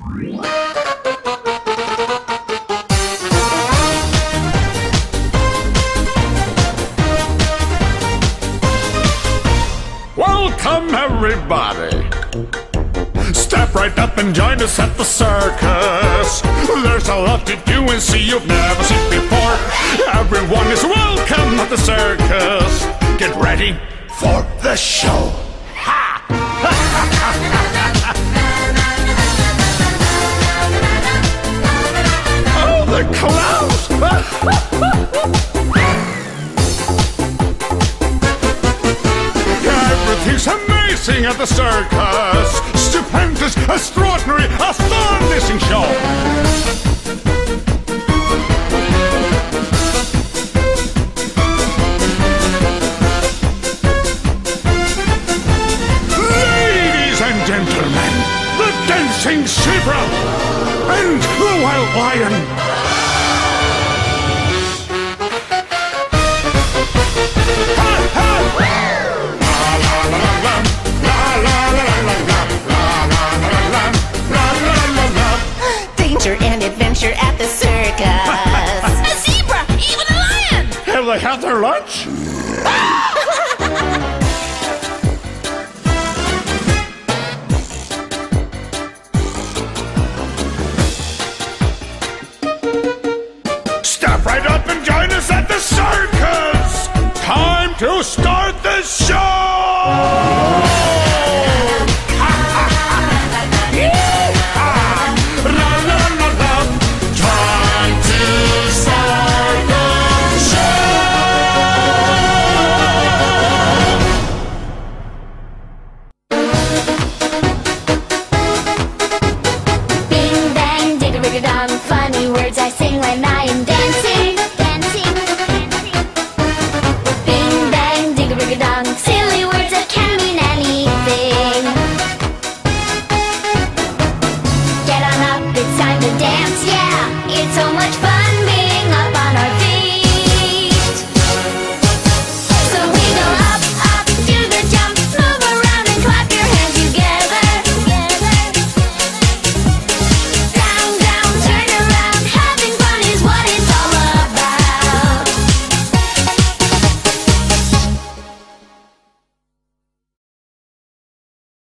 Welcome, everybody. Step right up and join us at the circus. There's a lot to do and see you've never seen before. Everyone is welcome at the circus. Get ready for the show. Ha! Oh, the clowns! Everything's amazing at the circus. Stupendous, extraordinary, astonishing show. Ladies and gentlemen, the dancing zebra and the wild lion. Danger and adventure at the circus. A zebra, even a lion. Have they had their lunch? Step right up and join us at the circus. Time to start the